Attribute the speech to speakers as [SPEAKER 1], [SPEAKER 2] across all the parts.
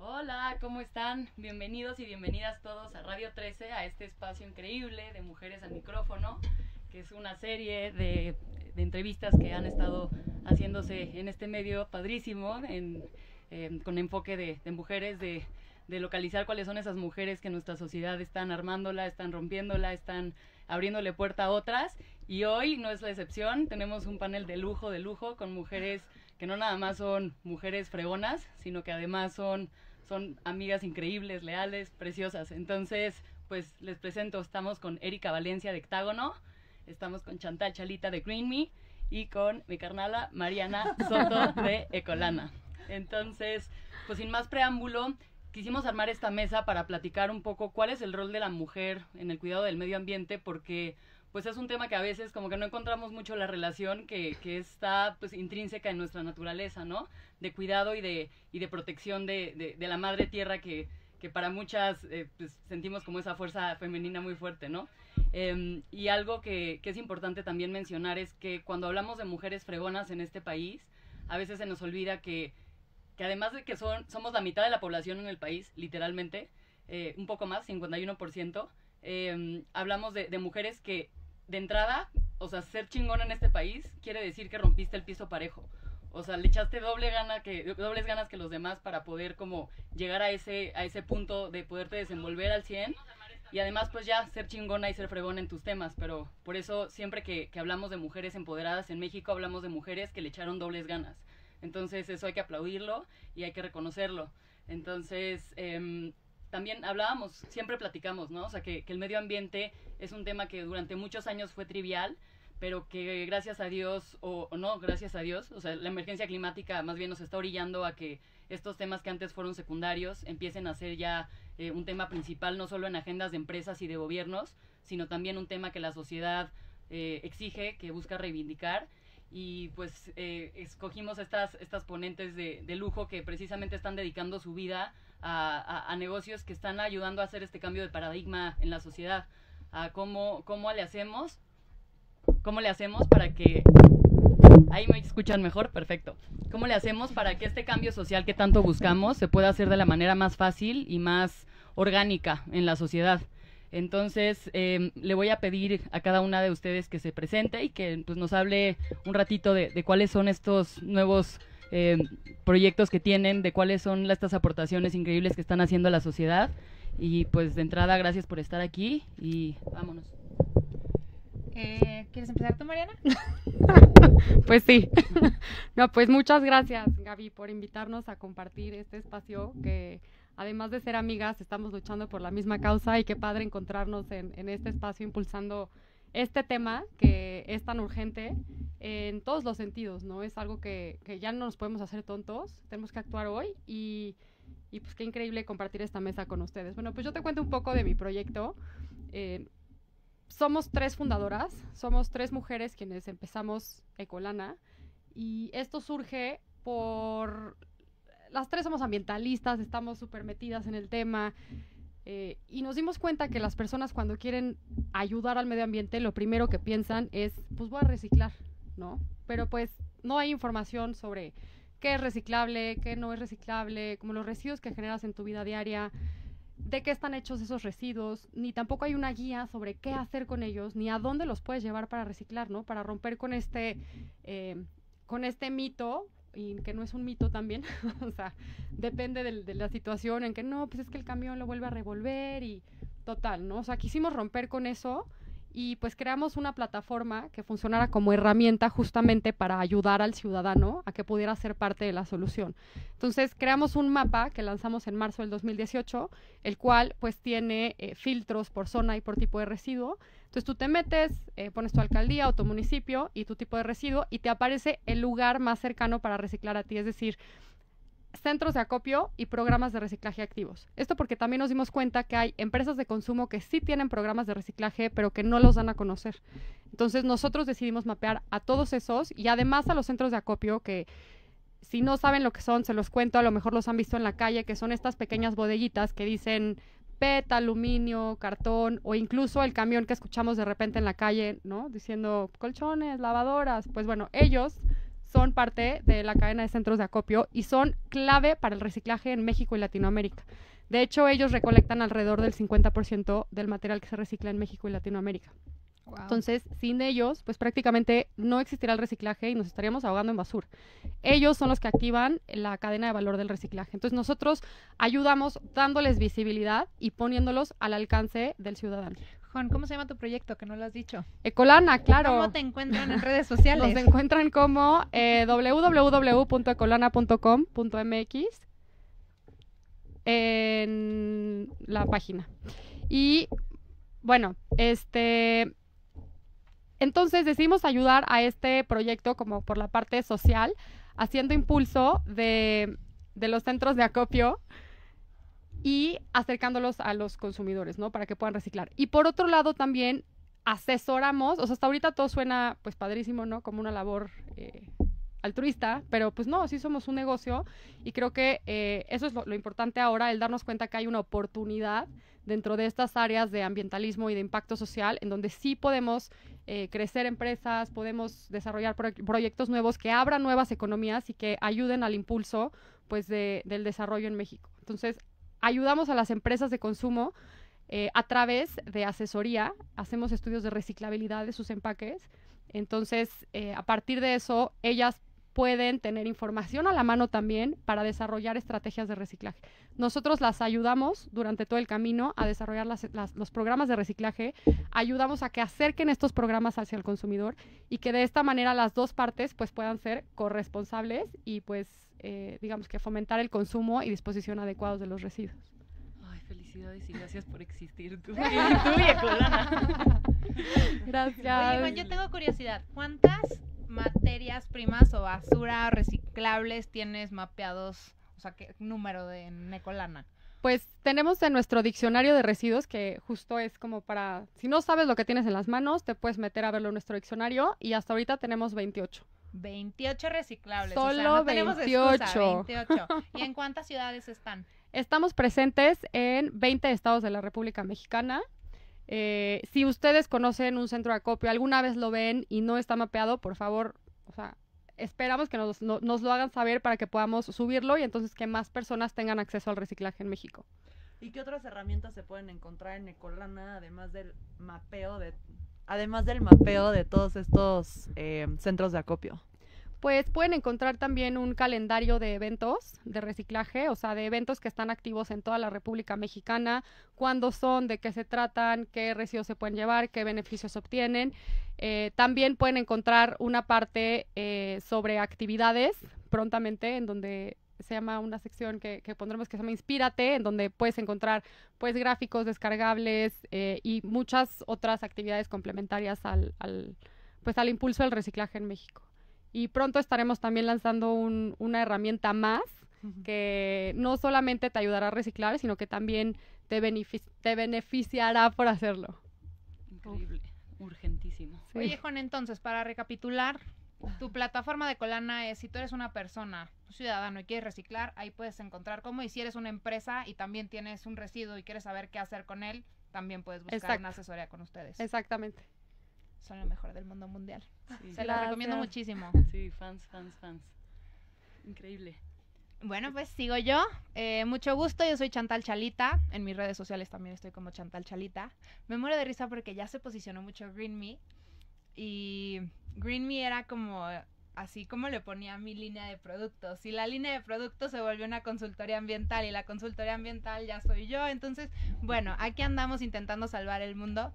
[SPEAKER 1] Hola, ¿cómo están? Bienvenidos y bienvenidas todos a Radio 13, a este espacio increíble de Mujeres al Micrófono, que es una serie de entrevistas que han estado haciéndose en este medio padrísimo, con enfoque de mujeres, de localizar cuáles son esas mujeres que en nuestra sociedad están armándola, están rompiéndola, están abriéndole puerta a otras. Y hoy no es la excepción, tenemos un panel de lujo, con mujeres que no nada más son mujeres fregonas, sino que además son amigas increíbles, leales, preciosas. Entonces, pues les presento, estamos con Erika Valencia de Hectágono, estamos con Chantal Chalita de Green Me y con mi carnala Mariana Soto de Ecolana. Entonces, pues sin más preámbulo, quisimos armar esta mesa para platicar un poco cuál es el rol de la mujer en el cuidado del medio ambiente, porque pues es un tema que a veces como que no encontramos mucho la relación que está pues intrínseca en nuestra naturaleza, ¿no? De cuidado y de protección de la madre tierra que para muchas pues sentimos como esa fuerza femenina muy fuerte, ¿no? Y algo que es importante también mencionar es que cuando hablamos de mujeres fregonas en este país, a veces se nos olvida que además de que somos la mitad de la población en el país, literalmente, un poco más, 51%, hablamos de mujeres que de entrada, o sea, ser chingona en este país quiere decir que rompiste el piso parejo. O sea, le echaste dobles ganas que los demás para poder como llegar a ese punto de poderte desenvolver al 100 y además pues ya ser chingona y ser fregona en tus temas. Pero por eso siempre que hablamos de mujeres empoderadas en México, hablamos de mujeres que le echaron dobles ganas. Entonces eso hay que aplaudirlo y hay que reconocerlo. Entonces también hablábamos, siempre platicamos, ¿no? O sea, que el medio ambiente es un tema que durante muchos años fue trivial, pero que gracias a Dios, o no gracias a Dios, o sea, la emergencia climática más bien nos está orillando a que estos temas que antes fueron secundarios empiecen a ser ya un tema principal, no solo en agendas de empresas y de gobiernos, sino también un tema que la sociedad exige, que busca reivindicar. Y pues escogimos estas ponentes de lujo que precisamente están dedicando su vida a negocios que están ayudando a hacer este cambio de paradigma en la sociedad. A cómo le hacemos para que... Ahí me escuchan mejor, perfecto. ¿Cómo le hacemos para que este cambio social que tanto buscamos se pueda hacer de la manera más fácil y más orgánica en la sociedad? Entonces, le voy a pedir a cada una de ustedes que se presente y que pues, nos hable un ratito de cuáles son estos nuevos proyectos que tienen, de cuáles son estas aportaciones increíbles que están haciendo a la sociedad. Y pues de entrada, gracias por estar aquí y vámonos.
[SPEAKER 2] ¿Quieres empezar tú, Mariana?
[SPEAKER 3] Pues sí. No, pues muchas gracias, Gaby, por invitarnos a compartir este espacio que, además de ser amigas, estamos luchando por la misma causa y qué padre encontrarnos en este espacio impulsando este tema que es tan urgente en todos los sentidos, ¿no? Es algo que ya no nos podemos hacer tontos, tenemos que actuar hoy y pues qué increíble compartir esta mesa con ustedes. Bueno, pues yo te cuento un poco de mi proyecto. Somos 3 fundadoras, somos 3 mujeres quienes empezamos Ecolana y esto surge por... Las 3 somos ambientalistas, estamos súper metidas en el tema y nos dimos cuenta que las personas cuando quieren ayudar al medio ambiente lo primero que piensan es, pues voy a reciclar, ¿no? Pero pues no hay información sobre qué es reciclable, qué no es reciclable, como los residuos que generas en tu vida diaria, de qué están hechos esos residuos, ni tampoco hay una guía sobre qué hacer con ellos, ni a dónde los puedes llevar para reciclar, ¿no? Para romper con este mito, y que no es un mito también, o sea, depende de la situación en que no, pues es que el camión lo vuelve a revolver y total, ¿no? O sea, quisimos romper con eso y pues creamos una plataforma que funcionara como herramienta justamente para ayudar al ciudadano a que pudiera ser parte de la solución. Entonces creamos un mapa que lanzamos en marzo del 2018, el cual pues tiene filtros por zona y por tipo de residuo. Entonces tú te metes, pones tu alcaldía o tu municipio y tu tipo de residuo y te aparece el lugar más cercano para reciclar a ti, es decir, centros de acopio y programas de reciclaje activos. Esto porque también nos dimos cuenta que hay empresas de consumo que sí tienen programas de reciclaje, pero que no los dan a conocer. Entonces nosotros decidimos mapear a todos esos y además a los centros de acopio que, si no saben lo que son, se los cuento, a lo mejor los han visto en la calle, que son estas pequeñas bodeguitas que dicen PET, aluminio, cartón, o incluso el camión que escuchamos de repente en la calle, ¿no? Diciendo colchones, lavadoras. Pues bueno, ellos son parte de la cadena de centros de acopio y son clave para el reciclaje en México y Latinoamérica. De hecho, ellos recolectan alrededor del 50% del material que se recicla en México y Latinoamérica. Wow. Entonces, sin ellos, pues prácticamente no existirá el reciclaje y nos estaríamos ahogando en basura. Ellos son los que activan la cadena de valor del reciclaje. Entonces, nosotros ayudamos dándoles visibilidad y poniéndolos al alcance del ciudadano.
[SPEAKER 2] Juan, ¿cómo se llama tu proyecto? Que no lo has dicho.
[SPEAKER 3] Ecolana, claro.
[SPEAKER 2] ¿Cómo te encuentran en redes sociales?
[SPEAKER 3] Nos encuentran como www.ecolana.com.mx en la página. Y bueno, entonces decidimos ayudar a este proyecto como por la parte social, haciendo impulso de los centros de acopio y acercándolos a los consumidores, ¿no? Para que puedan reciclar. Y por otro lado también asesoramos, o sea, hasta ahorita todo suena pues padrísimo, ¿no? Como una labor altruista, pero pues no, sí somos un negocio y creo que eso es lo importante ahora, el darnos cuenta que hay una oportunidad dentro de estas áreas de ambientalismo y de impacto social, en donde sí podemos crecer empresas, podemos desarrollar proyectos nuevos que abran nuevas economías y que ayuden al impulso pues del desarrollo en México. Entonces, ayudamos a las empresas de consumo a través de asesoría, hacemos estudios de reciclabilidad de sus empaques, entonces a partir de eso ellas pueden tener información a la mano también para desarrollar estrategias de reciclaje. Nosotros las ayudamos durante todo el camino a desarrollar los programas de reciclaje, ayudamos a que acerquen estos programas hacia el consumidor y que de esta manera las dos partes pues puedan ser corresponsables y pues digamos que fomentar el consumo y disposición adecuados de los residuos.
[SPEAKER 1] Ay, felicidades y gracias por existir tú y Ecolana.
[SPEAKER 3] Gracias.
[SPEAKER 2] Oye, Iván, yo tengo curiosidad, ¿cuántas materias primas o basura reciclables tienes mapeados? O sea, ¿qué número en Ecolana?
[SPEAKER 3] Pues tenemos en nuestro diccionario de residuos, que justo es como para, si no sabes lo que tienes en las manos, te puedes meter a verlo en nuestro diccionario y hasta ahorita tenemos 28.
[SPEAKER 2] 28 reciclables.
[SPEAKER 3] Solo
[SPEAKER 2] o sea, no
[SPEAKER 3] 28.
[SPEAKER 2] Tenemos excusa, 28. ¿Y en cuántas ciudades están?
[SPEAKER 3] Estamos presentes en 20 estados de la República Mexicana. Si ustedes conocen un centro de acopio, alguna vez lo ven y no está mapeado, por favor, o sea, esperamos que nos lo hagan saber para que podamos subirlo y entonces que más personas tengan acceso al reciclaje en México.
[SPEAKER 4] ¿Y qué otras herramientas se pueden encontrar en Ecolana, además del mapeo de todos estos centros de acopio?
[SPEAKER 3] Pues pueden encontrar también un calendario de eventos de reciclaje, o sea, de eventos que están activos en toda la República Mexicana, cuándo son, de qué se tratan, qué residuos se pueden llevar, qué beneficios obtienen. También pueden encontrar una parte sobre actividades prontamente, en donde se llama una sección que pondremos que se llama Inspírate, en donde puedes encontrar pues gráficos descargables y muchas otras actividades complementarias al impulso del reciclaje en México. Y pronto estaremos también lanzando una herramienta más que no solamente te ayudará a reciclar, sino que también te beneficiará por hacerlo.
[SPEAKER 1] Increíble, urgentísimo.
[SPEAKER 2] Sí. Oye, Juan, entonces, para recapitular, tu plataforma de Ecolana es, si tú eres una persona, un ciudadano y quieres reciclar, ahí puedes encontrar cómo, y si eres una empresa y también tienes un residuo y quieres saber qué hacer con él, también puedes buscar una asesoría con ustedes.
[SPEAKER 3] Exactamente.
[SPEAKER 2] Son lo mejor del mundo mundial.
[SPEAKER 1] Sí.
[SPEAKER 2] Se los recomiendo muchísimo.
[SPEAKER 1] Sí, fans. Increíble.
[SPEAKER 2] Bueno, pues sigo yo. Mucho gusto, yo soy Chantal Chalita. En mis redes sociales también estoy como Chantal Chalita. Me muero de risa porque ya se posicionó mucho Green Me. Y Green Me era como, así como le ponía mi línea de productos. Y la línea de productos se volvió una consultoría ambiental. Y la consultoría ambiental ya soy yo. Entonces, bueno, aquí andamos intentando salvar el mundo.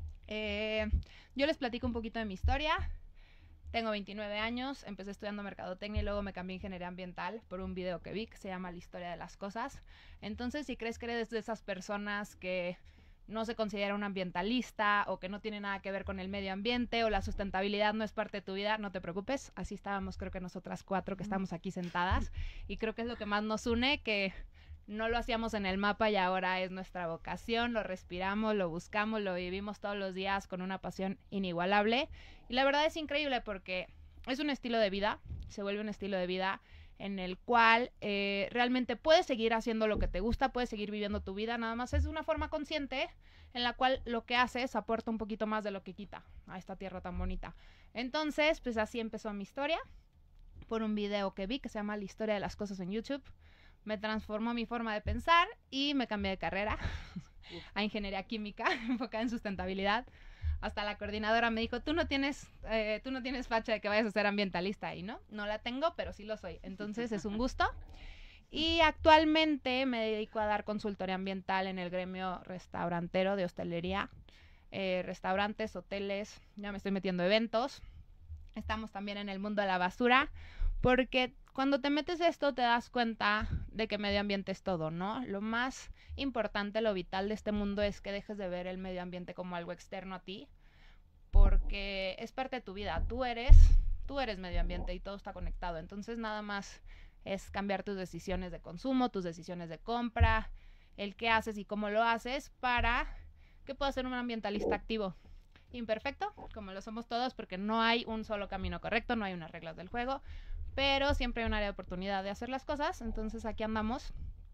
[SPEAKER 2] Yo les platico un poquito de mi historia. Tengo 29 años, empecé estudiando mercadotecnia y luego me cambié a ingeniería ambiental por un video que vi que se llama La historia de las cosas. Entonces, si crees que eres de esas personas que no se considera un ambientalista o que no tiene nada que ver con el medio ambiente o la sustentabilidad no es parte de tu vida, no te preocupes. Así estábamos, creo que nosotras 4 que estamos aquí sentadas, y creo que es lo que más nos une, que no lo hacíamos en el mapa y ahora es nuestra vocación, lo respiramos, lo buscamos, lo vivimos todos los días con una pasión inigualable. Y la verdad es increíble porque es un estilo de vida, se vuelve un estilo de vida en el cual realmente puedes seguir haciendo lo que te gusta, puedes seguir viviendo tu vida, nada más es una forma consciente en la cual lo que haces aporta un poquito más de lo que quita a esta tierra tan bonita. Entonces, pues así empezó mi historia. por un video que vi que se llama La historia de las cosas en YouTube. Me transformó mi forma de pensar y me cambié de carrera a ingeniería química, enfocada en sustentabilidad. Hasta la coordinadora me dijo, tú no tienes facha de que vayas a ser ambientalista. Y no la tengo, pero sí lo soy. Entonces es un gusto. Y actualmente me dedico a dar consultoría ambiental en el gremio restaurantero de hostelería. Restaurantes, hoteles, ya me estoy metiendo eventos. Estamos también en el mundo de la basura, porque cuando te metes esto te das cuenta de que medio ambiente es todo, ¿no? Lo más importante, lo vital de este mundo es que dejes de ver el medio ambiente como algo externo a ti, porque es parte de tu vida. Tú eres medio ambiente y todo está conectado. Entonces nada más es cambiar tus decisiones de consumo, tus decisiones de compra, el qué haces y cómo lo haces para que puedas ser un ambientalista activo. Imperfecto, como lo somos todos, porque no hay un solo camino correcto, no hay unas reglas del juego, pero siempre hay un área de oportunidad de hacer las cosas. Entonces aquí andamos.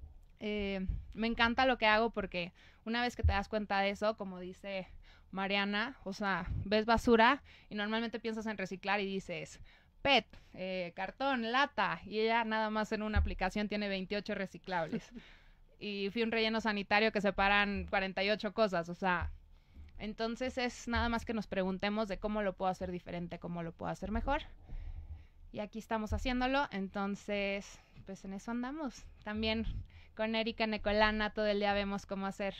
[SPEAKER 2] Me encanta lo que hago porque una vez que te das cuenta de eso, como dice Mariana, o sea, ves basura y normalmente piensas en reciclar y dices PET, cartón, lata, y ella nada más en una aplicación tiene 28 reciclables. Y fui a un relleno sanitario que separan 48 cosas, o sea, entonces es nada más que nos preguntemos de cómo lo puedo hacer diferente, cómo lo puedo hacer mejor. Y aquí estamos haciéndolo, entonces pues en eso andamos. También con Erika en Ecolana todo el día vemos cómo hacer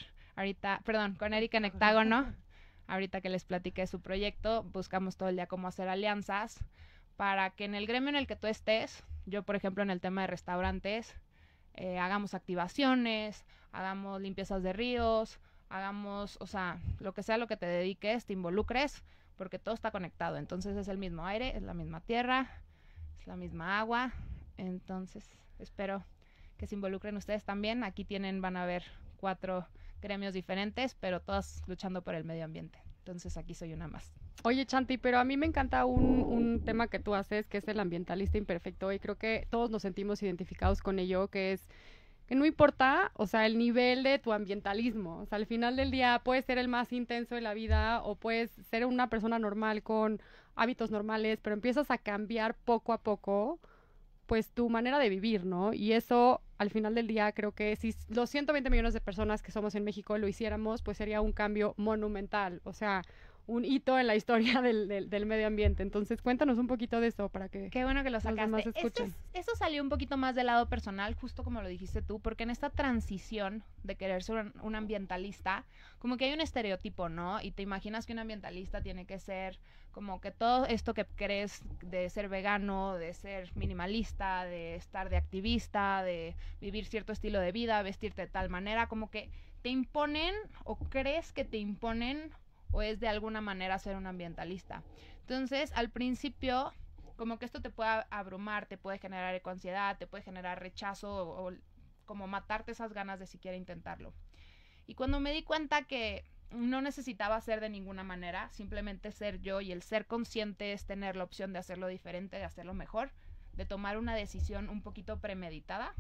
[SPEAKER 2] con Erika en Hectágono, ahorita que les platiqué su proyecto, buscamos todo el día cómo hacer alianzas para que en el gremio en el que tú estés, yo por ejemplo en el tema de restaurantes, hagamos activaciones, hagamos limpiezas de ríos, hagamos, o sea, lo que sea lo que te dediques, te involucres, porque todo está conectado. Entonces es el mismo aire, es la misma tierra, es la misma agua. Entonces espero que se involucren ustedes también. Aquí van a ver 4 gremios diferentes, pero todas luchando por el medio ambiente. Entonces aquí soy una más.
[SPEAKER 3] Oye, Chanti, pero a mí me encanta un tema que tú haces, que es el ambientalista imperfecto, y creo que todos nos sentimos identificados con ello, que es que no importa, o sea, el nivel de tu ambientalismo, o sea, al final del día puedes ser el más intenso de la vida o puedes ser una persona normal con hábitos normales, pero empiezas a cambiar poco a poco, pues, tu manera de vivir, ¿no? Y eso, al final del día, creo que si los 120 millones de personas que somos en México lo hiciéramos, pues sería un cambio monumental, o sea, un hito en la historia del medio ambiente. Entonces, cuéntanos un poquito de eso para que
[SPEAKER 2] qué bueno que lo sacaste.
[SPEAKER 3] Los demás escuchen.
[SPEAKER 2] Eso salió un poquito más del lado personal, justo como lo dijiste tú, porque en esta transición de querer ser un ambientalista, como que hay un estereotipo, ¿no? Y te imaginas que un ambientalista tiene que ser como que todo esto que crees de ser vegano, de ser minimalista, de estar de activista, de vivir cierto estilo de vida, vestirte de tal manera, como que te imponen o crees que te imponen o es de alguna manera ser un ambientalista. Entonces, al principio, como que esto te puede abrumar, te puede generar ecoansiedad, te puede generar rechazo o como matarte esas ganas de siquiera intentarlo. Y cuando me di cuenta que no necesitaba ser de ninguna manera, simplemente ser yo, y el ser consciente es tener la opción de hacerlo diferente, de hacerlo mejor, de tomar una decisión un poquito premeditada.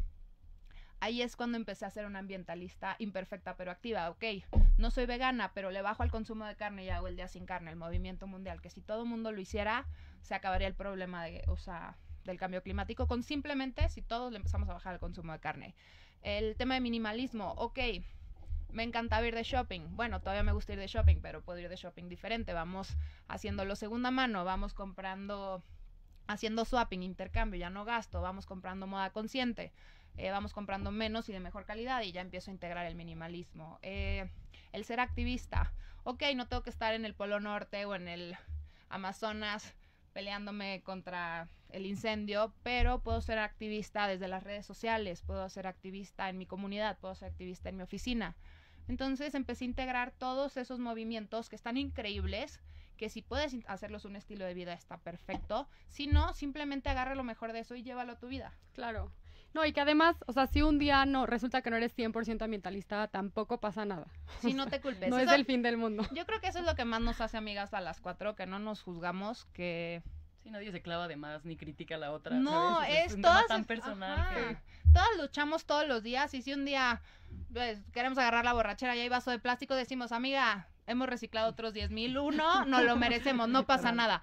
[SPEAKER 2] Ahí es cuando empecé a ser una ambientalista imperfecta pero activa. Ok, no soy vegana, pero le bajo al consumo de carne y hago el día sin carne, el movimiento mundial, que si todo el mundo lo hiciera, se acabaría el problema del cambio climático, con simplemente si todos le empezamos a bajar el consumo de carne. El tema de minimalismo, ok, me encantaba ir de shopping. Bueno, todavía me gusta ir de shopping, pero puedo ir de shopping diferente. Vamos haciéndolo segunda mano, vamos comprando, haciendo swapping, intercambio, ya no gasto, vamos comprando moda consciente. Vamos comprando menos y de mejor calidad y ya empiezo a integrar el minimalismo. El ser activista. Ok, no tengo que estar en el Polo Norte o en el Amazonas peleándome contra el incendio, pero puedo ser activista desde las redes sociales, puedo ser activista en mi comunidad, puedo ser activista en mi oficina. Entonces empecé a integrar todos esos movimientos que están increíbles, que si puedes hacerlos un estilo de vida está perfecto, si no, simplemente agarra lo mejor de eso y llévalo a tu vida.
[SPEAKER 3] Claro. No, y que además, o sea, si un día resulta que no eres 100% ambientalista, tampoco pasa nada.
[SPEAKER 2] Si no te culpes.
[SPEAKER 3] No es el fin del mundo.
[SPEAKER 2] Yo creo que eso es lo que más nos hace amigas a las 4, que no nos juzgamos, que...
[SPEAKER 1] Sí, nadie se clava de más ni critica a la otra.
[SPEAKER 2] No,
[SPEAKER 1] ¿sabes?
[SPEAKER 2] es
[SPEAKER 1] un
[SPEAKER 2] todas...
[SPEAKER 1] tema tan personal que...
[SPEAKER 2] Todas luchamos todos los días y si un día pues, queremos agarrar la borrachera y hay vaso de plástico, decimos, amiga, hemos reciclado otros 10,000, uno, no lo merecemos, no pasa nada.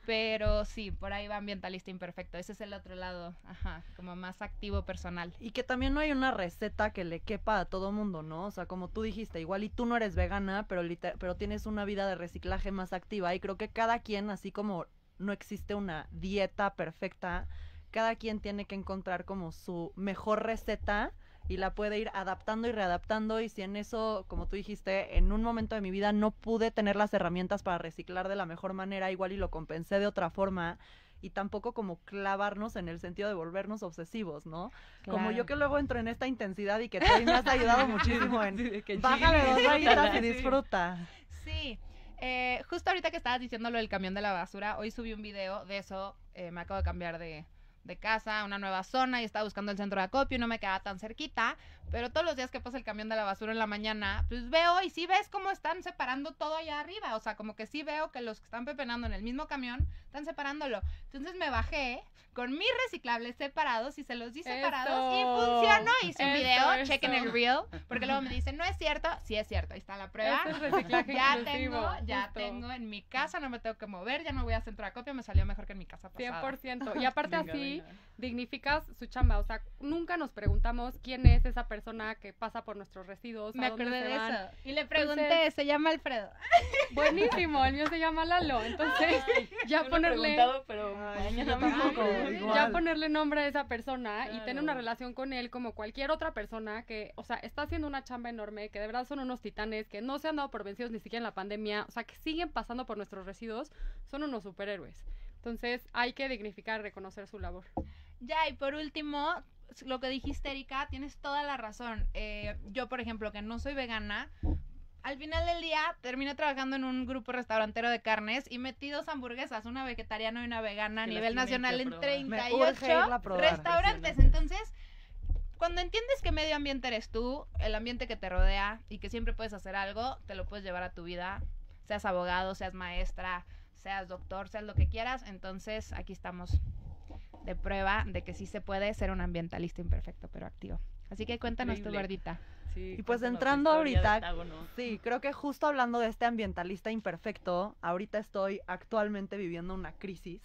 [SPEAKER 2] Pero sí, por ahí va ambientalista imperfecto. Ese es el otro lado, ajá, como más activo personal.
[SPEAKER 4] Y que también no hay una receta que le quepa a todo mundo, ¿no? O sea, como tú dijiste, igual y tú no eres vegana, pero tienes una vida de reciclaje más activa. Y creo que cada quien, así como no existe una dieta perfecta, cada quien tiene que encontrar como su mejor receta y la puede ir adaptando y readaptando. Y si en eso, como tú dijiste, en un momento de mi vida no pude tener las herramientas para reciclar de la mejor manera, igual y lo compensé de otra forma. Y tampoco como clavarnos en el sentido de volvernos obsesivos, ¿no?
[SPEAKER 2] Claro.
[SPEAKER 4] Como yo que luego entro en esta intensidad y que tú me has ayudado muchísimo en
[SPEAKER 1] Sí, de que
[SPEAKER 4] bájale
[SPEAKER 1] chile,
[SPEAKER 4] 2 rayitas y
[SPEAKER 1] sí.
[SPEAKER 4] disfruta.
[SPEAKER 2] Sí, justo ahorita que estabas diciendo lo del camión de la basura, hoy subí un video de eso, me acabo de cambiar de casa a una nueva zona y estaba buscando el centro de acopio y no me quedaba tan cerquita, pero todos los días que pasa el camión de la basura en la mañana, pues veo y sí ves cómo están separando todo allá arriba, o sea, como que sí veo que los que están pepenando en el mismo camión están separándolo. Entonces me bajé con mis reciclables separados y se los di separados y funcionó. Hice un video, chequen el reel, porque luego me dicen, no es cierto, sí es cierto, ahí está la prueba.
[SPEAKER 3] Eso es reciclaje
[SPEAKER 2] Ya
[SPEAKER 3] inclusivo,
[SPEAKER 2] ya
[SPEAKER 3] justo.
[SPEAKER 2] tengo en mi casa, no me tengo que mover, ya no voy a centro de acopio, me salió mejor que en mi casa pasada.
[SPEAKER 3] 100%. Y aparte
[SPEAKER 1] Venga,
[SPEAKER 3] así
[SPEAKER 1] venga.
[SPEAKER 3] dignificas su chamba. O sea, nunca nos preguntamos quién es esa persona que pasa por nuestros residuos,
[SPEAKER 2] Me
[SPEAKER 3] a dónde
[SPEAKER 2] acordé
[SPEAKER 3] se
[SPEAKER 2] de
[SPEAKER 3] van.
[SPEAKER 2] eso. Y le pregunté,
[SPEAKER 3] Entonces-
[SPEAKER 2] se llama Alfredo.
[SPEAKER 3] Buenísimo, el mío se llama Lalo. Entonces, ya
[SPEAKER 1] Yo no he
[SPEAKER 3] ponerle...
[SPEAKER 1] preguntado, pero
[SPEAKER 4] Ay,
[SPEAKER 1] mañana
[SPEAKER 4] yo
[SPEAKER 1] mismo.
[SPEAKER 4] tampoco,
[SPEAKER 3] Ya
[SPEAKER 4] igual.
[SPEAKER 3] ponerle nombre a esa persona y tener una
[SPEAKER 1] Claro.
[SPEAKER 3] relación con él como cualquier otra persona que, o sea, está haciendo una chamba enorme, que de verdad son unos titanes, que no se han dado por vencidos ni siquiera en la pandemia, o sea, que siguen pasando por nuestros residuos, son unos superhéroes. Entonces, hay que dignificar, reconocer su labor.
[SPEAKER 2] Ya, y por último, lo que dijiste, Erika, tienes toda la razón. Yo, por ejemplo, que no soy vegana, al final del día terminé trabajando en un grupo restaurantero de carnes y metí 2 hamburguesas, una vegetariana y una vegana a
[SPEAKER 1] Que las
[SPEAKER 2] nivel
[SPEAKER 1] tienen
[SPEAKER 2] nacional
[SPEAKER 1] que
[SPEAKER 2] en
[SPEAKER 1] probar.
[SPEAKER 4] Me
[SPEAKER 2] 38
[SPEAKER 4] urge irla a probar.
[SPEAKER 2] restaurantes.
[SPEAKER 1] Impresionante.
[SPEAKER 2] Entonces, cuando entiendes que medio ambiente eres tú, el ambiente que te rodea y que siempre puedes hacer algo, te lo puedes llevar a tu vida, seas abogado, seas maestra, seas doctor, seas lo que quieras. Entonces, aquí estamos de prueba de que sí se puede ser un ambientalista imperfecto, pero activo. Así que cuéntanos tu
[SPEAKER 1] Increíble.
[SPEAKER 2] gordita.
[SPEAKER 1] Sí,
[SPEAKER 4] Y pues
[SPEAKER 1] cuéntanos tu
[SPEAKER 4] entrando
[SPEAKER 1] historia de
[SPEAKER 4] ahorita,
[SPEAKER 1] Octágono.
[SPEAKER 4] sí, creo que justo hablando de este ambientalista imperfecto, ahorita estoy actualmente viviendo una crisis.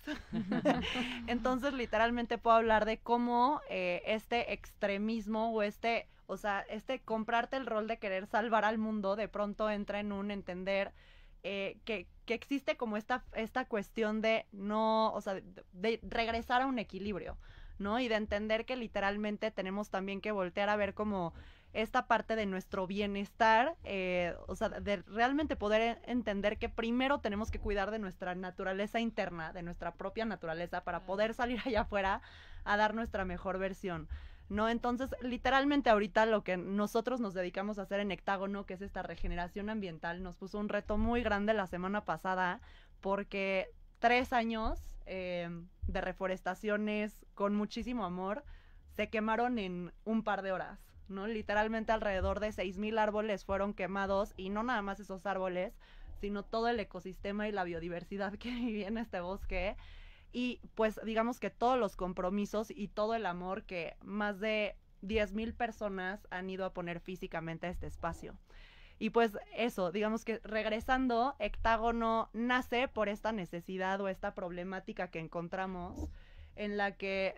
[SPEAKER 4] Entonces, literalmente puedo hablar de cómo este extremismo o sea, este comprarte el rol de querer salvar al mundo, de pronto entra en un entender que existe como esta cuestión de no, o sea, de regresar a un equilibrio, ¿no? Y de entender que literalmente tenemos también que voltear a ver como esta parte de nuestro bienestar, o sea, de realmente poder entender que primero tenemos que cuidar de nuestra naturaleza interna, de nuestra propia naturaleza, para poder salir allá afuera a dar nuestra mejor versión, ¿no? Entonces, literalmente ahorita lo que nosotros nos dedicamos a hacer en Hectágono, que es esta regeneración ambiental, nos puso un reto muy grande la semana pasada, porque 3 años de reforestaciones con muchísimo amor se quemaron en un par de horas, ¿no? Literalmente alrededor de 6,000 árboles fueron quemados, y no nada más esos árboles, sino todo el ecosistema y la biodiversidad que vivía en este bosque. Y pues digamos que todos los compromisos y todo el amor que más de 10,000 personas han ido a poner físicamente a este espacio. Y pues eso, digamos que regresando, Hectágono nace por esta necesidad o esta problemática que encontramos en la que...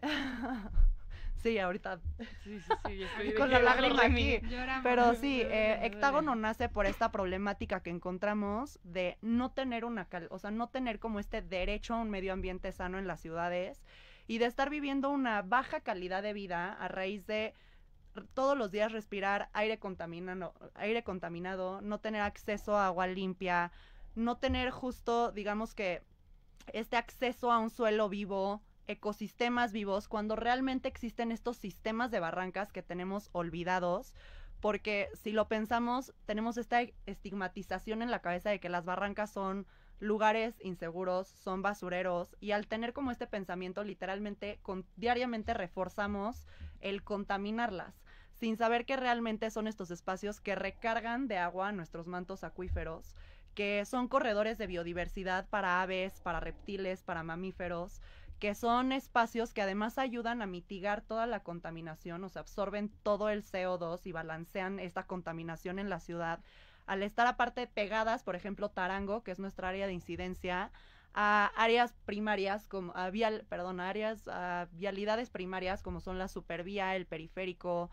[SPEAKER 4] Sí, ahorita
[SPEAKER 1] Sí, sí, sí. Estoy de
[SPEAKER 4] con
[SPEAKER 1] que
[SPEAKER 4] la
[SPEAKER 1] hablar
[SPEAKER 4] lágrima
[SPEAKER 1] de mí.
[SPEAKER 4] aquí.
[SPEAKER 2] Lloramos.
[SPEAKER 4] Pero sí,
[SPEAKER 1] Me duele, me
[SPEAKER 4] Hectágono
[SPEAKER 1] duele.
[SPEAKER 4] nace por esta problemática que encontramos de no tener o sea, no tener como este derecho a un medio ambiente sano en las ciudades, y de estar viviendo una baja calidad de vida a raíz de todos los días respirar aire contaminado, no tener acceso a agua limpia, no tener justo, digamos que, este acceso a un suelo vivo, ecosistemas vivos, cuando realmente existen estos sistemas de barrancas que tenemos olvidados, porque si lo pensamos, tenemos esta estigmatización en la cabeza de que las barrancas son lugares inseguros, son basureros, y al tener como este pensamiento, literalmente, diariamente reforzamos el contaminarlas, sin saber que realmente son estos espacios que recargan de agua nuestros mantos acuíferos, que son corredores de biodiversidad para aves, para reptiles, para mamíferos, que son espacios que además ayudan a mitigar toda la contaminación, o sea, absorben todo el CO2 y balancean esta contaminación en la ciudad, al estar aparte pegadas, por ejemplo, Tarango, que es nuestra área de incidencia, a áreas primarias, como a vialidades primarias como son la supervía, el periférico,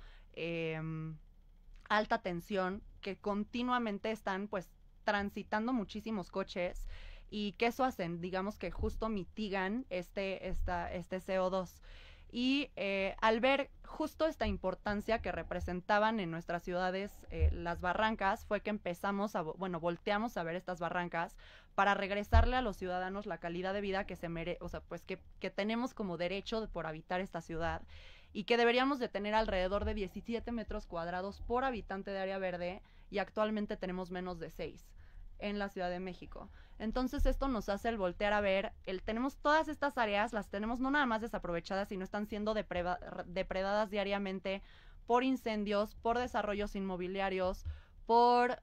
[SPEAKER 4] alta tensión, que continuamente están pues transitando muchísimos coches y que eso hacen, digamos que justo mitigan este CO2. Y al ver justo esta importancia que representaban en nuestras ciudades las barrancas, fue que empezamos volteamos a ver estas barrancas para regresarle a los ciudadanos la calidad de vida que o sea, pues que tenemos como derecho por habitar esta ciudad, y que deberíamos de tener alrededor de 17 metros cuadrados por habitante de área verde, y actualmente tenemos menos de 6 en la Ciudad de México. Entonces esto nos hace el voltear a ver, tenemos todas estas áreas, las tenemos no nada más desaprovechadas, sino están siendo depredadas diariamente por incendios, por desarrollos inmobiliarios, por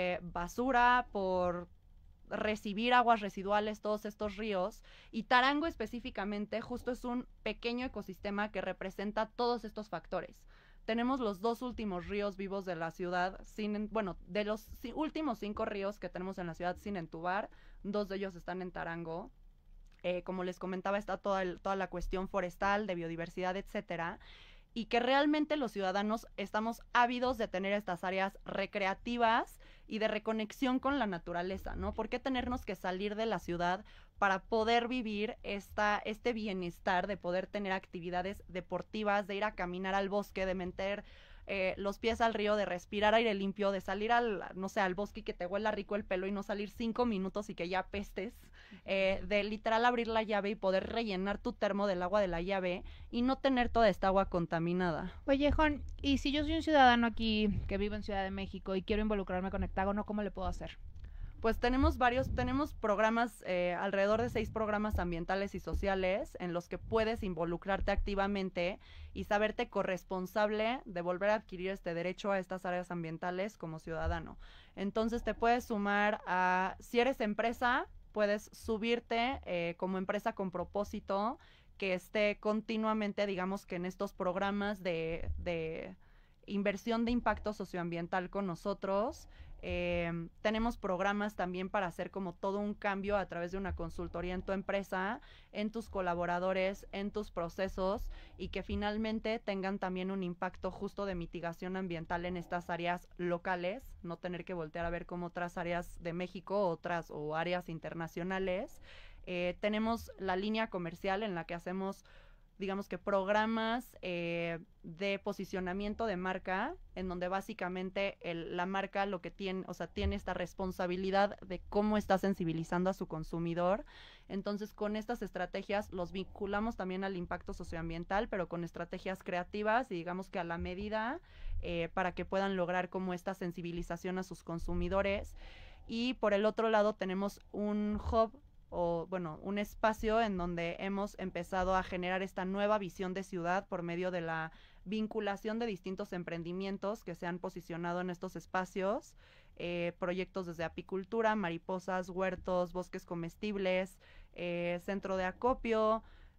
[SPEAKER 4] basura, por recibir aguas residuales, todos estos ríos. Y Tarango específicamente justo es un pequeño ecosistema que representa todos estos factores. Tenemos los 2 últimos ríos vivos de la ciudad, de los últimos 5 ríos que tenemos en la ciudad sin entubar, 2 de ellos están en Tarango. Como les comentaba, está toda la cuestión forestal, de biodiversidad, etcétera, y que realmente los ciudadanos estamos ávidos de tener estas áreas recreativas y de reconexión con la naturaleza, ¿no? ¿Por qué tenernos que salir de la ciudad para poder vivir este bienestar, de poder tener actividades deportivas, de ir a caminar al bosque, de meter los pies al río, de respirar aire limpio, de salir al bosque y que te huela rico el pelo y no salir 5 minutos y que ya pestes, de literal abrir la llave y poder rellenar tu termo del agua de la llave y no tener toda esta agua contaminada?
[SPEAKER 2] Oye, Jon, y si yo soy un ciudadano aquí que vivo en Ciudad de México y quiero involucrarme con Hectágono, ¿cómo le puedo hacer?
[SPEAKER 4] Pues tenemos programas, alrededor de 6 programas ambientales y sociales en los que puedes involucrarte activamente y saberte corresponsable de volver a adquirir este derecho a estas áreas ambientales como ciudadano. Entonces te puedes sumar si eres empresa, puedes subirte como empresa con propósito que esté continuamente, digamos que en estos programas de inversión de impacto socioambiental con nosotros. Tenemos programas también para hacer como todo un cambio a través de una consultoría en tu empresa, en tus colaboradores, en tus procesos, y que finalmente tengan también un impacto justo de mitigación ambiental en estas áreas locales, no tener que voltear a ver como otras áreas de México, o áreas internacionales. Tenemos la línea comercial en la que hacemos, digamos que programas de posicionamiento de marca, en donde básicamente la marca lo que tiene, o sea, tiene esta responsabilidad de cómo está sensibilizando a su consumidor. Entonces, con estas estrategias los vinculamos también al impacto socioambiental, pero con estrategias creativas y digamos que a la medida, para que puedan lograr como esta sensibilización a sus consumidores. Y por el otro lado tenemos un hub, un espacio en donde hemos empezado a generar esta nueva visión de ciudad por medio de la vinculación de distintos emprendimientos que se han posicionado en estos espacios, proyectos desde apicultura, mariposas, huertos, bosques comestibles, centro de acopio,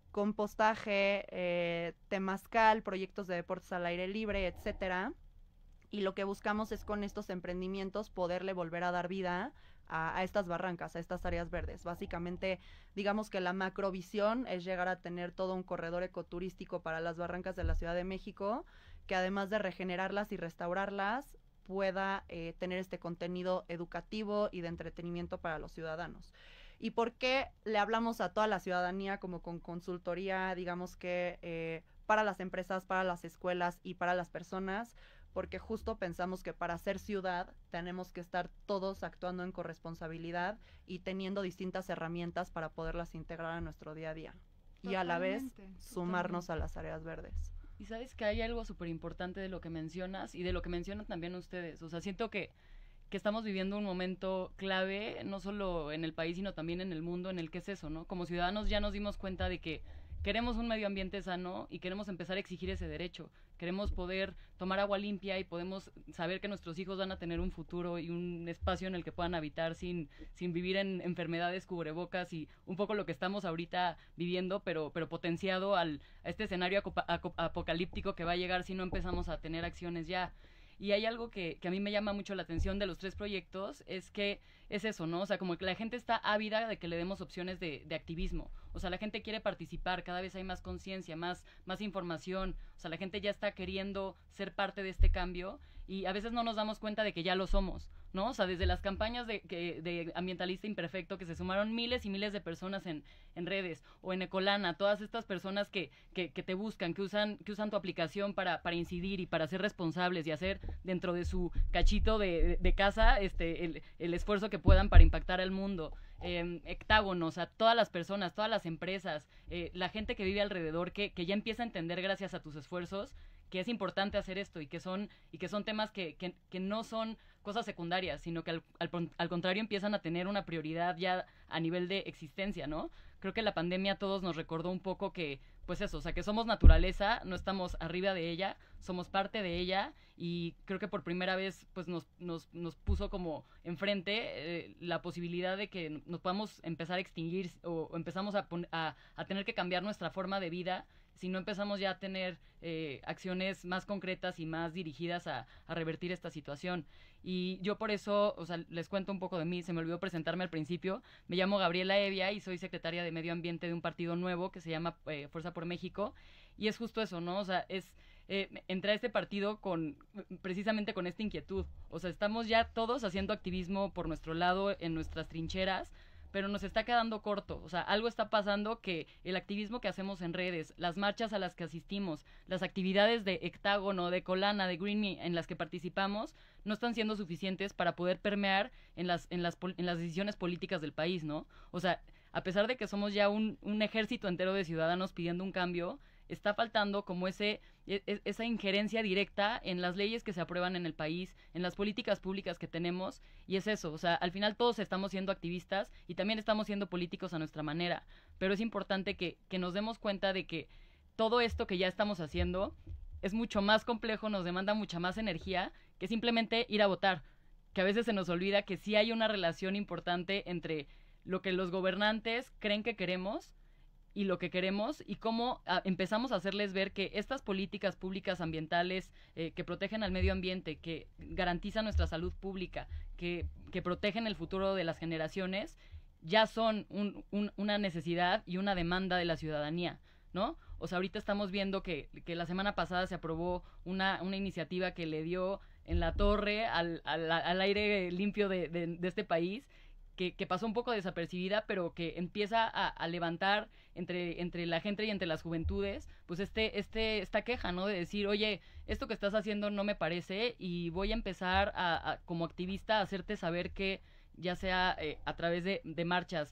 [SPEAKER 4] compostaje, temazcal, proyectos de deportes al aire libre, etcétera. Y lo que buscamos es con estos emprendimientos poderle volver a dar vida a estas barrancas, a estas áreas verdes. Básicamente, digamos que la macrovisión es llegar a tener todo un corredor ecoturístico para las barrancas de la Ciudad de México, que además de regenerarlas y restaurarlas, pueda tener este contenido educativo y de entretenimiento para los ciudadanos. ¿Y por qué le hablamos a toda la ciudadanía como con consultoría, digamos que para las empresas, para las escuelas y para las personas? Porque justo pensamos que para ser ciudad tenemos que estar todos actuando en corresponsabilidad y teniendo distintas herramientas para poderlas integrar a nuestro día a día. Y a la vez sumarnos a las áreas verdes.
[SPEAKER 1] Y sabes que hay algo súper importante de lo que mencionas y de lo que mencionan también ustedes. O sea, siento que estamos viviendo un momento clave, no solo en el país, sino también en el mundo, en el que es eso, ¿no? Como ciudadanos ya nos dimos cuenta de que queremos un medio ambiente sano y queremos empezar a exigir ese derecho. Queremos poder tomar agua limpia y podemos saber que nuestros hijos van a tener un futuro y un espacio en el que puedan habitar sin vivir en enfermedades, cubrebocas y un poco lo que estamos ahorita viviendo, pero potenciado a este escenario apocalíptico que va a llegar si no empezamos a tener acciones ya. Y hay algo que a mí me llama mucho la atención de los 3 proyectos, es que es eso, ¿no? O sea, como que la gente está ávida de que le demos opciones de activismo. O sea, la gente quiere participar, cada vez hay más conciencia, más información. O sea, la gente ya está queriendo ser parte de este cambio y a veces no nos damos cuenta de que ya lo somos, ¿no? O sea, desde las campañas de Ambientalista Imperfecto, que se sumaron miles y miles de personas en redes, o en Ecolana, todas estas personas que te buscan, que usan tu aplicación para incidir y para ser responsables y hacer dentro de su cachito de casa el esfuerzo que puedan para impactar al mundo. Hectágono, o sea, todas las personas, todas las empresas, la gente que vive alrededor, que ya empieza a entender gracias a tus esfuerzos que es importante hacer esto y que son temas que no son cosas secundarias, sino que al contrario empiezan a tener una prioridad ya a nivel de existencia, ¿no? Creo que la pandemia a todos nos recordó un poco que, pues eso, o sea, que somos naturaleza, no estamos arriba de ella, somos parte de ella y creo que por primera vez pues nos puso como enfrente la posibilidad de que nos podamos empezar a extinguir o empezamos a tener que cambiar nuestra forma de vida si no empezamos ya a tener acciones más concretas y más dirigidas a revertir esta situación. Y yo por eso, o sea, les cuento un poco de mí, se me olvidó presentarme al principio. Me llamo Gabriela Evia y soy secretaria de Medio Ambiente de un partido nuevo que se llama Fuerza por México. Y es justo eso, ¿no? O sea, entré a este partido precisamente con esta inquietud. O sea, estamos ya todos haciendo activismo por nuestro lado, en nuestras trincheras, pero nos está quedando corto. O sea, algo está pasando que el activismo que hacemos en redes, las marchas a las que asistimos, las actividades de Hectágono, de Ecolana, de Green Me en las que participamos, no están siendo suficientes para poder permear en las decisiones políticas del país, ¿no? O sea, a pesar de que somos ya un ejército entero de ciudadanos pidiendo un cambio, está faltando como esa injerencia directa en las leyes que se aprueban en el país, en las políticas públicas que tenemos, y es eso, o sea, al final todos estamos siendo activistas y también estamos siendo políticos a nuestra manera, pero es importante que nos demos cuenta de que todo esto que ya estamos haciendo es mucho más complejo, nos demanda mucha más energía que simplemente ir a votar, que a veces se nos olvida que sí hay una relación importante entre lo que los gobernantes creen que queremos y lo que queremos y cómo empezamos a hacerles ver que estas políticas públicas ambientales que protegen al medio ambiente, que garantizan nuestra salud pública, que protegen el futuro de las generaciones, ya son una necesidad y una demanda de la ciudadanía, ¿no? O sea, ahorita estamos viendo que la semana pasada se aprobó una iniciativa que le dio en la torre al aire limpio de este país, que pasó un poco desapercibida, pero que empieza a levantar entre la gente y entre las juventudes, pues esta queja, ¿no? De decir, oye, esto que estás haciendo no me parece y voy a empezar como activista a hacerte saber que ya sea a través de marchas,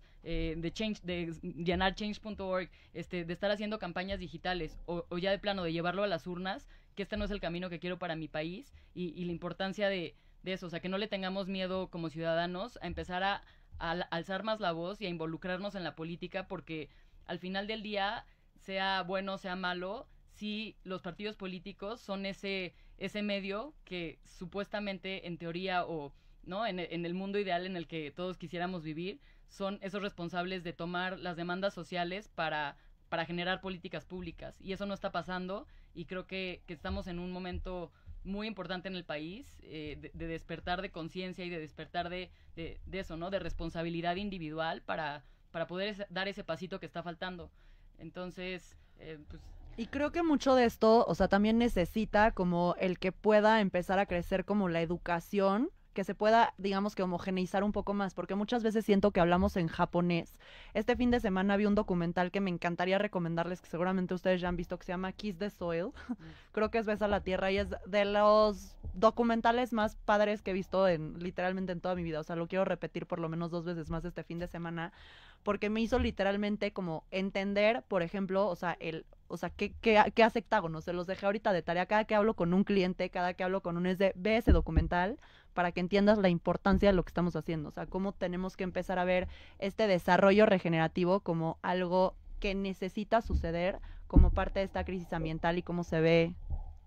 [SPEAKER 1] de llenar change.org, de estar haciendo campañas digitales o ya de plano de llevarlo a las urnas, que este no es el camino que quiero para mi país y la importancia de eso, o sea, que no le tengamos miedo como ciudadanos a empezar a alzar más la voz y a involucrarnos en la política, porque al final del día, sea bueno, sea malo, sí los partidos políticos son ese medio que supuestamente en teoría o no en el mundo ideal en el que todos quisiéramos vivir, son esos responsables de tomar las demandas sociales para generar políticas públicas, y eso no está pasando, y creo que estamos en un momento muy importante en el país, de despertar de conciencia y de despertar de eso, ¿no? De responsabilidad individual para poder dar ese pasito que está faltando. Entonces, pues...
[SPEAKER 4] Y creo que mucho de esto, o sea, también necesita como el que pueda empezar a crecer como la educación, que se pueda, digamos, que homogeneizar un poco más, porque muchas veces siento que hablamos en japonés. Este fin de semana vi un documental que me encantaría recomendarles, que seguramente ustedes ya han visto, que se llama Kiss the Soil. Creo que es Besa la Tierra, y es de los documentales más padres que he visto literalmente en toda mi vida. O sea, lo quiero repetir por lo menos 2 veces más este fin de semana, porque me hizo literalmente como entender, por ejemplo, o sea, ¿qué hace Hectágono? Se los dejé ahorita de tarea. Cada que hablo con un cliente, cada que hablo con un ve ese documental para que entiendas la importancia de lo que estamos haciendo. O sea, cómo tenemos que empezar a ver este desarrollo regenerativo como algo que necesita suceder como parte de esta crisis ambiental y cómo se ve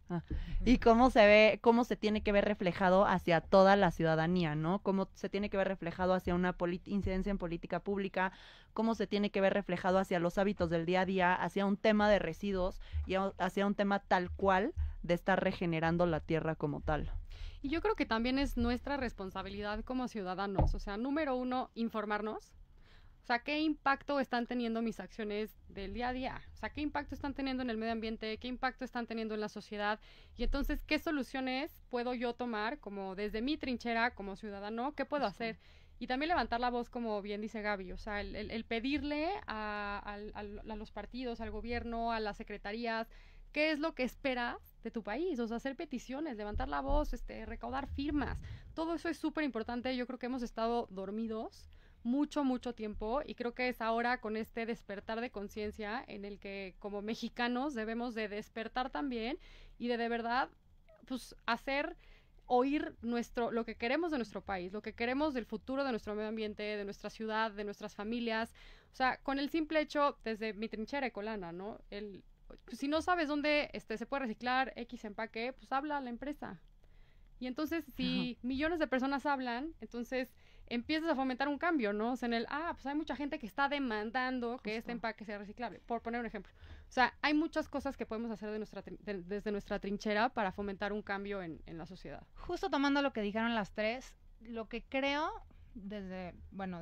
[SPEAKER 4] Y cómo se ve, cómo se tiene que ver reflejado hacia toda la ciudadanía, ¿no? Cómo se tiene que ver reflejado hacia una incidencia en política pública, cómo se tiene que ver reflejado hacia los hábitos del día a día, hacia un tema de residuos y hacia un tema tal cual de estar regenerando la tierra como tal.
[SPEAKER 3] Y yo creo que también es nuestra responsabilidad como ciudadanos, o sea, número uno, informarnos. O sea, ¿qué impacto están teniendo mis acciones del día a día? O sea, ¿qué impacto están teniendo en el medio ambiente? ¿Qué impacto están teniendo en la sociedad? Y entonces, ¿qué soluciones puedo yo tomar como desde mi trinchera como ciudadano? ¿Qué puedo hacer? Y también levantar la voz, como bien dice Gaby, o sea, el pedirle a los partidos, al gobierno, a las secretarías, ¿qué es lo que esperas de tu país? O sea, hacer peticiones, levantar la voz, recaudar firmas. Todo eso es súper importante. Yo creo que hemos estado dormidos mucho tiempo y creo que es ahora con este despertar de conciencia en el que como mexicanos debemos de despertar también y de verdad pues hacer oír lo que queremos de nuestro país, lo que queremos del futuro de nuestro medio ambiente, de nuestra ciudad, de nuestras familias. O sea, con el simple hecho, desde mi trinchera ecolana, ¿no? Si no sabes dónde se puede reciclar X empaque, pues habla a la empresa. Y entonces, si millones de personas hablan, entonces empiezas a fomentar un cambio, ¿no? O sea, pues hay mucha gente que está demandando que este empaque sea reciclable, por poner un ejemplo. O sea, hay muchas cosas que podemos hacer desde nuestra trinchera para fomentar un cambio en la sociedad.
[SPEAKER 2] Justo tomando lo que dijeron las tres, lo que creo, desde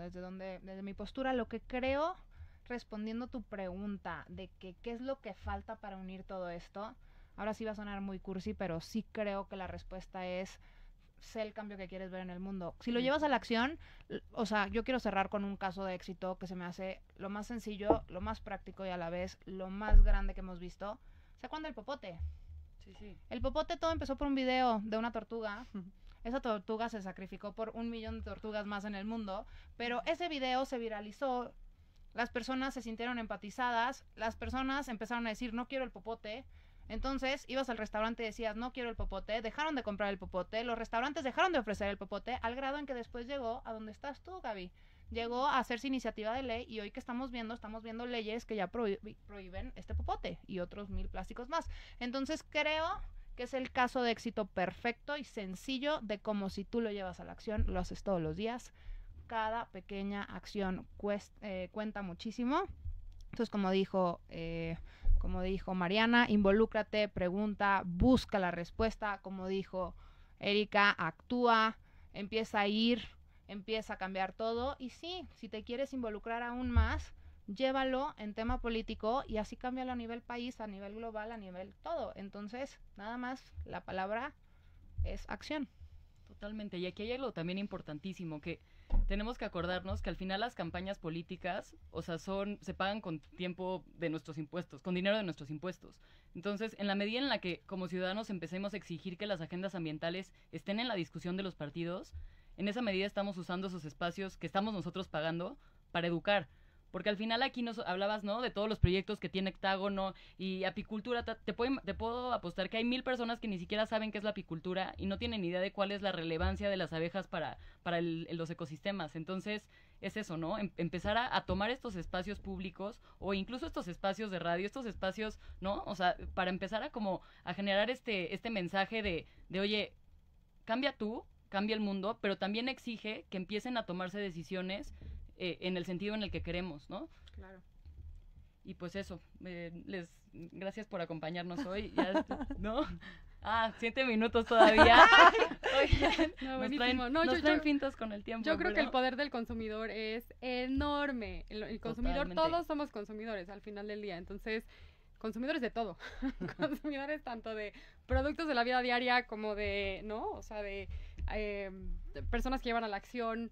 [SPEAKER 2] mi postura, lo que creo, respondiendo tu pregunta de qué es lo que falta para unir todo esto, ahora sí va a sonar muy cursi, pero sí creo que la respuesta es: sé el cambio que quieres ver en el mundo. Si lo llevas a la acción, o sea, yo quiero cerrar con un caso de éxito que se me hace lo más sencillo, lo más práctico y a la vez lo más grande que hemos visto. ¿Se acuerdan del popote?
[SPEAKER 1] Sí.
[SPEAKER 2] El popote todo empezó por un video de una tortuga. Esa tortuga se sacrificó por 1 millón de tortugas más en el mundo, pero ese video se viralizó. Las personas se sintieron empatizadas, las personas empezaron a decir, no quiero el popote. Entonces, ibas al restaurante y decías, no quiero el popote, dejaron de comprar el popote, los restaurantes dejaron de ofrecer el popote, al grado en que después llegó a donde estás tú, Gaby. Llegó a hacerse iniciativa de ley y hoy que estamos viendo leyes que ya prohíben este popote y otros 1000 plásticos más. Entonces, creo que es el caso de éxito perfecto y sencillo de cómo si tú lo llevas a la acción, lo haces todos los días. Cada pequeña acción cuenta muchísimo. Entonces, como dijo Mariana, involúcrate, pregunta, busca la respuesta. Como dijo Erika, actúa, empieza a empieza a cambiar todo. Y sí, si te quieres involucrar aún más, llévalo en tema político y así cámbialo a nivel país, a nivel global, a nivel todo. Entonces, nada más, la palabra es acción.
[SPEAKER 1] Totalmente. Y aquí hay algo también importantísimo, que tenemos que acordarnos que al final las campañas políticas, o sea, se pagan con tiempo de nuestros impuestos, con dinero de nuestros impuestos. Entonces, en la medida en la que como ciudadanos empecemos a exigir que las agendas ambientales estén en la discusión de los partidos, en esa medida estamos usando esos espacios que estamos nosotros pagando para educar. Porque al final aquí nos hablabas, ¿no?, de todos los proyectos que tiene Hectágono y apicultura. Te puedo apostar que hay 1000 personas que ni siquiera saben qué es la apicultura y no tienen idea de cuál es la relevancia de las abejas para los ecosistemas. Entonces, es eso, ¿no? Empezar a tomar estos espacios públicos o incluso estos espacios de radio, estos espacios, ¿no? O sea, para empezar a generar este mensaje de, oye, cambia tú, cambia el mundo, pero también exige que empiecen a tomarse decisiones en el sentido en el que queremos, ¿no?
[SPEAKER 3] Claro.
[SPEAKER 1] Y pues eso, gracias por acompañarnos hoy, ya, ¿no? 7 minutos todavía. Oigan,
[SPEAKER 3] No,
[SPEAKER 1] nos traen fintas con el tiempo.
[SPEAKER 3] Yo creo que el poder del consumidor es enorme. El consumidor,
[SPEAKER 1] Totalmente.
[SPEAKER 3] todos somos consumidores al final del día, entonces consumidores de todo, consumidores tanto de productos de la vida diaria como de, ¿no? O sea, de personas que llevan a la acción,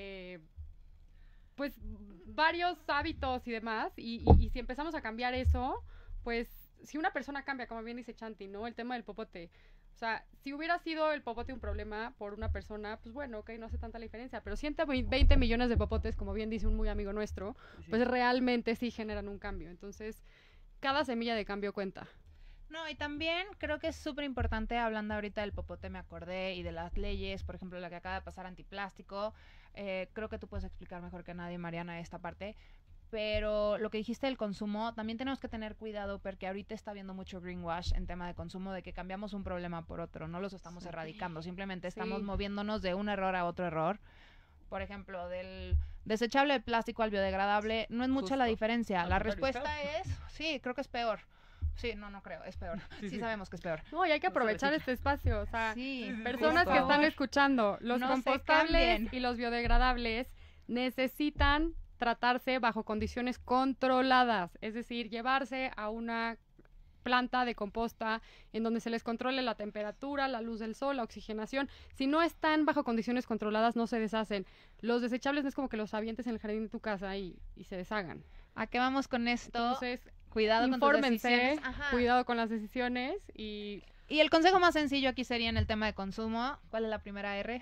[SPEAKER 3] pues varios hábitos y demás, y si empezamos a cambiar eso, pues si una persona cambia, como bien dice Chanti, ¿no? El tema del popote, o sea, si hubiera sido el popote un problema por una persona, pues bueno, ok, no hace tanta la diferencia, pero 120 millones de popotes, como bien dice un muy amigo nuestro,
[SPEAKER 1] Sí.
[SPEAKER 3] pues realmente sí generan un cambio, entonces cada semilla de cambio cuenta.
[SPEAKER 2] No, y también creo que es súper importante, hablando ahorita del popote me acordé, y de las leyes, por ejemplo, la que acaba de pasar antiplástico, creo que tú puedes explicar mejor que nadie, Mariana, esta parte, Pero lo que dijiste del consumo, también tenemos que tener cuidado porque ahorita está habiendo mucho greenwash en tema de consumo, de que cambiamos un problema por otro, no los estamos erradicando, simplemente estamos moviéndonos de un error a otro error. Por ejemplo, del desechable de plástico al biodegradable, no es mucha la diferencia. La respuesta es, sí, creo que es peor. Sí, no creo, es peor. Sí sabemos que es peor.
[SPEAKER 3] No, y hay que aprovechar este espacio, o sea, personas
[SPEAKER 2] por
[SPEAKER 3] que
[SPEAKER 2] favor.
[SPEAKER 3] están escuchando, los
[SPEAKER 2] No se
[SPEAKER 3] compostables
[SPEAKER 2] cambien.
[SPEAKER 3] y los biodegradables necesitan tratarse bajo condiciones controladas, es decir, llevarse a una planta de composta en donde se les controle la temperatura, la luz del sol, la oxigenación. Si no están bajo condiciones controladas, no se deshacen. Los desechables no es como que los avientes en el jardín de tu casa y se deshagan.
[SPEAKER 2] ¿A qué vamos con esto?
[SPEAKER 3] Entonces,
[SPEAKER 2] Cuidado con tus
[SPEAKER 3] infórmense,
[SPEAKER 2] decisiones. Ajá.
[SPEAKER 3] cuidado con las decisiones y
[SPEAKER 2] Y el consejo más sencillo aquí sería en el tema de consumo. ¿Cuál es la primera R?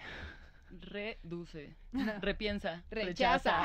[SPEAKER 1] Reduce, repiensa,
[SPEAKER 2] Rechaza.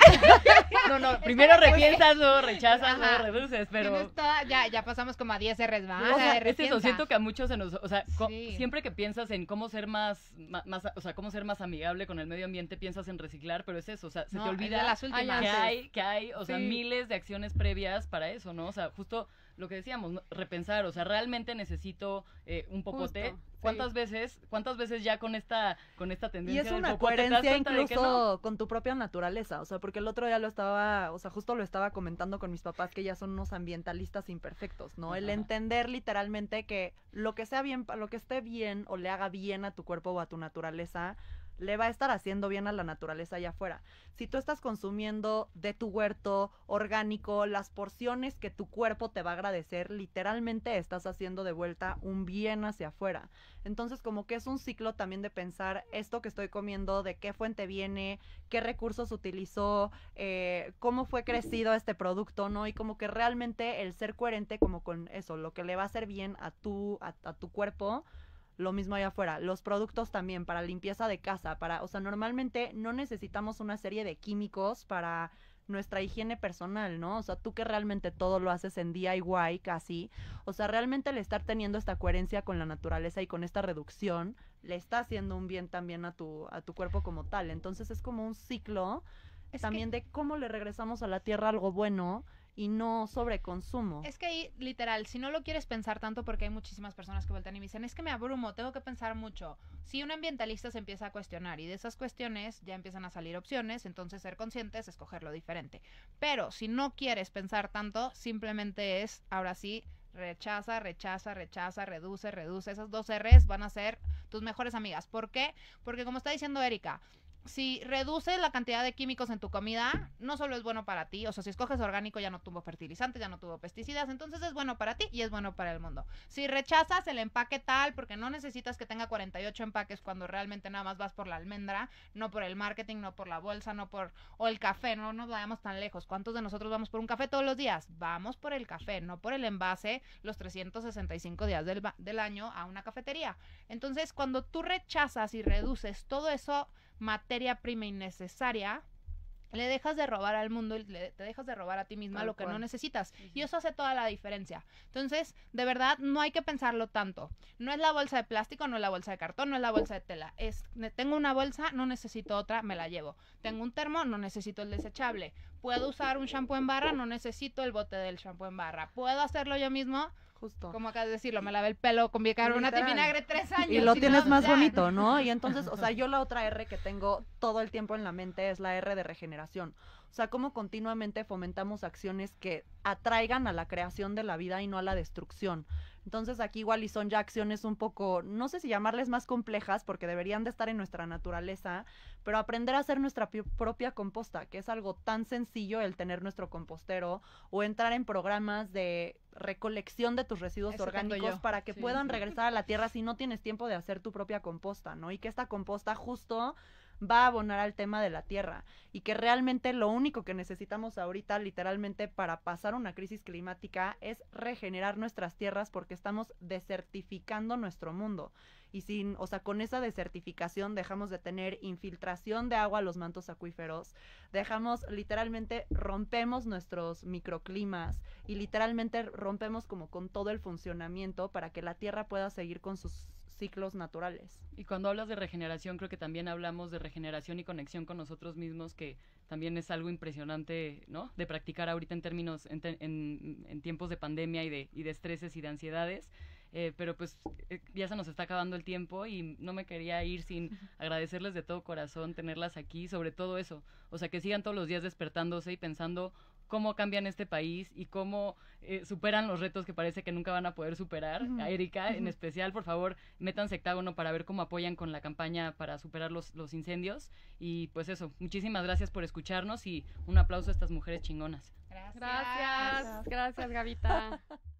[SPEAKER 1] No, primero repiensas, luego rechazas, luego reduces, pero...
[SPEAKER 2] Tienes ya pasamos como a 10 R's más.
[SPEAKER 1] O sea, es
[SPEAKER 2] repiensa.
[SPEAKER 1] eso, siento que a muchos se nos, o sea,
[SPEAKER 2] Sí.
[SPEAKER 1] siempre que piensas en cómo ser más, o sea, cómo ser más amigable con el medio ambiente, piensas en reciclar, pero es eso, o sea, se te
[SPEAKER 2] No, es de
[SPEAKER 1] olvida
[SPEAKER 2] las últimas.
[SPEAKER 1] que hay, o sea,
[SPEAKER 3] Sí.
[SPEAKER 1] miles de acciones previas para eso, ¿no? O sea, justo lo que decíamos, ¿no? Repensar, o sea, realmente necesito un popote.
[SPEAKER 3] Justo,
[SPEAKER 1] ¿Cuántas veces ya con esta
[SPEAKER 4] Y
[SPEAKER 1] tendencia
[SPEAKER 4] es
[SPEAKER 1] del
[SPEAKER 4] una
[SPEAKER 1] popote te das
[SPEAKER 4] coherencia
[SPEAKER 1] cuenta de que
[SPEAKER 4] incluso
[SPEAKER 1] no?
[SPEAKER 4] con tu propia naturaleza, o sea, porque el otro día lo estaba, o sea, justo lo estaba comentando con mis papás que ya son unos ambientalistas imperfectos, ¿no? El
[SPEAKER 1] Ajá.
[SPEAKER 4] entender literalmente que lo que sea bien, lo que esté bien o le haga bien a tu cuerpo o a tu naturaleza, le va a estar haciendo bien a la naturaleza allá afuera. Si tú estás consumiendo de tu huerto orgánico, las porciones que tu cuerpo te va a agradecer, literalmente estás haciendo de vuelta un bien hacia afuera. Entonces, como que es un ciclo también de pensar esto que estoy comiendo, de qué fuente viene, qué recursos utilizó, cómo fue crecido este producto, ¿no? Y como que realmente el ser coherente como con eso, lo que le va a hacer bien a tu cuerpo, lo mismo allá afuera. Los productos también para limpieza de casa, o sea, normalmente no necesitamos una serie de químicos para nuestra higiene personal, ¿no? O sea, tú que realmente todo lo haces en DIY casi, o sea, realmente el estar teniendo esta coherencia con la naturaleza y con esta reducción, le está haciendo un bien también a tu cuerpo como tal. Entonces es como un ciclo también de cómo le regresamos a la tierra algo bueno y no sobreconsumo.
[SPEAKER 2] Es que ahí, literal, si no lo quieres pensar tanto, porque hay muchísimas personas que voltean y me dicen, es que me abrumo, tengo que pensar mucho. Si un ambientalista se empieza a cuestionar y de esas cuestiones ya empiezan a salir opciones, entonces ser consciente es escoger lo diferente. Pero si no quieres pensar tanto, simplemente es, ahora sí, rechaza, reduce. Esas 2 R's van a ser tus mejores amigas. ¿Por qué? Porque como está diciendo Erika, si reduces la cantidad de químicos en tu comida, no solo es bueno para ti, o sea, si escoges orgánico ya no tuvo fertilizantes, ya no tuvo pesticidas, entonces es bueno para ti y es bueno para el mundo. Si rechazas el empaque tal, porque no necesitas que tenga 48 empaques cuando realmente nada más vas por la almendra, no por el marketing, no por la bolsa, o el café, no nos vayamos tan lejos. ¿Cuántos de nosotros vamos por un café todos los días? Vamos por el café, no por el envase los 365 días del año a una cafetería. Entonces, cuando tú rechazas y reduces todo eso, materia prima innecesaria, le dejas de robar al mundo y te dejas de robar a ti misma lo que no necesitas. Y eso hace toda la diferencia. Entonces, de verdad, no hay que pensarlo tanto. No es la bolsa de plástico, no es la bolsa de cartón, no es la bolsa de tela. Tengo una bolsa, no necesito otra, me la llevo. Tengo un termo, no necesito el desechable. Puedo usar un shampoo en barra, no necesito el bote del shampoo en barra. Puedo hacerlo yo mismo.
[SPEAKER 4] Justo.
[SPEAKER 2] Como acabas de decirlo, me lavé el pelo con bicarbonato y vinagre 3 años.
[SPEAKER 4] Y lo tienes
[SPEAKER 2] no,
[SPEAKER 4] más
[SPEAKER 2] ya.
[SPEAKER 4] bonito, ¿no? Y entonces, o sea, yo la otra R que tengo todo el tiempo en la mente es la R de regeneración. O sea, cómo continuamente fomentamos acciones que atraigan a la creación de la vida y no a la destrucción. Entonces aquí igual y son ya acciones un poco, no sé si llamarles más complejas, porque deberían de estar en nuestra naturaleza, pero aprender a hacer nuestra propia composta, que es algo tan sencillo el tener nuestro compostero, o entrar en programas de recolección de tus residuos
[SPEAKER 2] Eso tengo
[SPEAKER 4] orgánicos
[SPEAKER 2] yo.
[SPEAKER 4] para que puedan regresar a la tierra si no tienes tiempo de hacer tu propia composta, ¿no? Y que esta composta justo va a abonar al tema de la tierra y que realmente lo único que necesitamos ahorita literalmente para pasar una crisis climática es regenerar nuestras tierras porque estamos desertificando nuestro mundo y o sea, con esa desertificación dejamos de tener infiltración de agua a los mantos acuíferos, rompemos nuestros microclimas y literalmente rompemos como con todo el funcionamiento para que la tierra pueda seguir con sus ciclos naturales.
[SPEAKER 1] Y cuando hablas de regeneración, creo que también hablamos de regeneración y conexión con nosotros mismos, que también es algo impresionante, ¿no? De practicar ahorita en términos, en tiempos de pandemia y de estreses y de ansiedades. Pero pues ya se nos está acabando el tiempo y no me quería ir sin agradecerles de todo corazón tenerlas aquí, sobre todo eso, o sea, que sigan todos los días despertándose y pensando cómo cambian este país y cómo superan los retos que parece que nunca van a poder superar. A Erika, en especial, por favor, métanse Hectágono para ver cómo apoyan con la campaña para superar los incendios. Y pues eso, muchísimas gracias por escucharnos y un aplauso a estas mujeres chingonas.
[SPEAKER 3] Gracias, Gavita.